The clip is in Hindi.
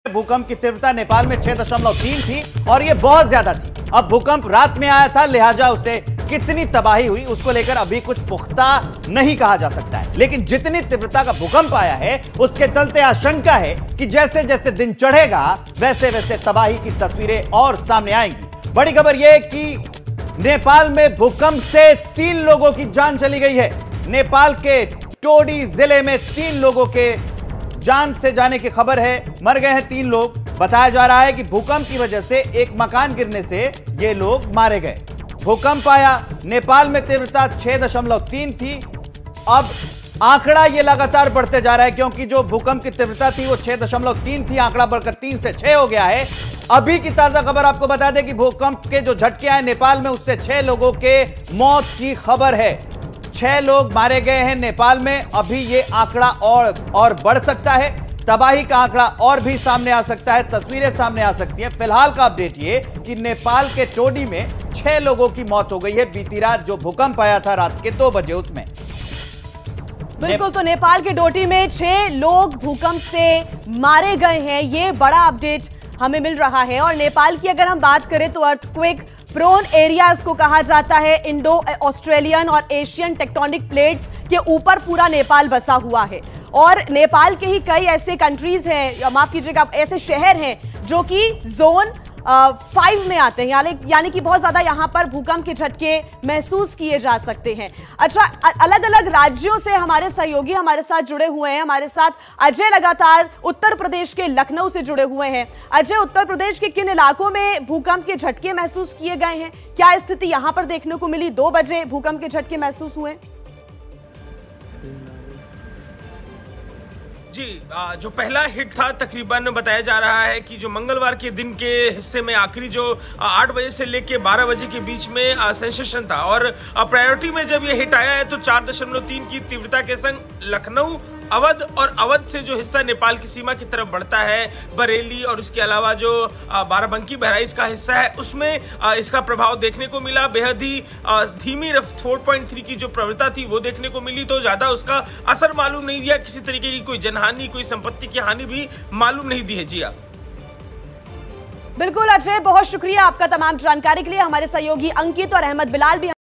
भूकंप की तीव्रता नेपाल में 6.3 थी और यह बहुत ज्यादा थी। अब भूकंप रात में आया था, लिहाजा उसे कितनी तबाही हुई उसको लेकर अभी कुछ पुख्ता नहीं कहा जा सकता है, लेकिन जितनी तीव्रता का भूकंप आया है उसके चलते आशंका है कि जैसे जैसे दिन चढ़ेगा वैसे वैसे तबाही की तस्वीरें और सामने आएंगी। बड़ी खबर यह कि नेपाल में भूकंप से 3 लोगों की जान चली गई है। नेपाल के टोडी जिले में 3 लोगों के जान से जाने की खबर है, मर गए हैं 3 लोग। बताया जा रहा है कि भूकंप की वजह से एक मकान गिरने से ये लोग मारे गए। भूकंप आया, नेपाल में तीव्रता 6.3 थी। अब आंकड़ा ये लगातार बढ़ते जा रहा है क्योंकि जो भूकंप की तीव्रता थी वो 6.3 थी, आंकड़ा बढ़कर 3 से 6 हो गया है। अभी की ताजा खबर आपको बता दें कि भूकंप के जो झटके आए नेपाल में उससे 6 लोगों के मौत की खबर है। 6 लोग मारे गए हैं नेपाल में। अभी ये आंकड़ा और बढ़ सकता है, तबाही का आंकड़ा और भी सामने आ सकता है, तस्वीरें सामने आ सकती हैं। फिलहाल का अपडेट ये कि नेपाल के टोडी में 6 लोगों की मौत हो गई है बीती रात जो भूकंप आया था रात के 2 बजे उसमें। बिल्कुल, तो नेपाल के डोटी में 6 लोग भूकंप से मारे गए हैं, ये बड़ा अपडेट हमें मिल रहा है। और नेपाल की अगर हम बात करें तो अर्थक्वेक प्रोन एरियाज को कहा जाता है। इंडो ऑस्ट्रेलियन और एशियन टेक्टोनिक प्लेट्स के ऊपर पूरा नेपाल बसा हुआ है और नेपाल के ही कई ऐसे कंट्रीज हैं, माफ कीजिएगा, ऐसे शहर हैं जो कि जोन 5 में आते हैं, यानी कि बहुत ज्यादा यहां पर भूकंप के झटके महसूस किए जा सकते हैं। अच्छा, अलग अलग राज्यों से हमारे सहयोगी हमारे साथ जुड़े हुए हैं। हमारे साथ अजय लगातार उत्तर प्रदेश के लखनऊ से जुड़े हुए हैं। अजय, उत्तर प्रदेश के किन इलाकों में भूकंप के झटके महसूस किए गए हैं? क्या स्थिति यहां पर देखने को मिली? 2 बजे भूकंप के झटके महसूस हुए। जी, जो पहला हिट था तकरीबन बताया जा रहा है कि जो मंगलवार के दिन के हिस्से में आखिरी जो 8 बजे से लेके 12 बजे के बीच में सेंसेशन था और प्रायोरिटी में जब ये हिट आया है तो 4.3 की तीव्रता के संग लखनऊ, अवध और अवध से जो हिस्सा नेपाल की सीमा की तरफ बढ़ता है, बरेली और उसके अलावा जो बाराबंकी बहराइच का हिस्सा है उसमें इसका प्रभाव देखने को मिला। बेहद ही धीमी 4.3 की जो प्रवृत्ता थी वो देखने को मिली, तो ज्यादा उसका असर मालूम नहीं दिया। किसी तरीके की कोई जनहानि, कोई संपत्ति की हानि भी मालूम नहीं दी है। जी बिल्कुल अजय, बहुत शुक्रिया आपका तमाम जानकारी के लिए। हमारे सहयोगी अंकित और अहमद बिलाल भी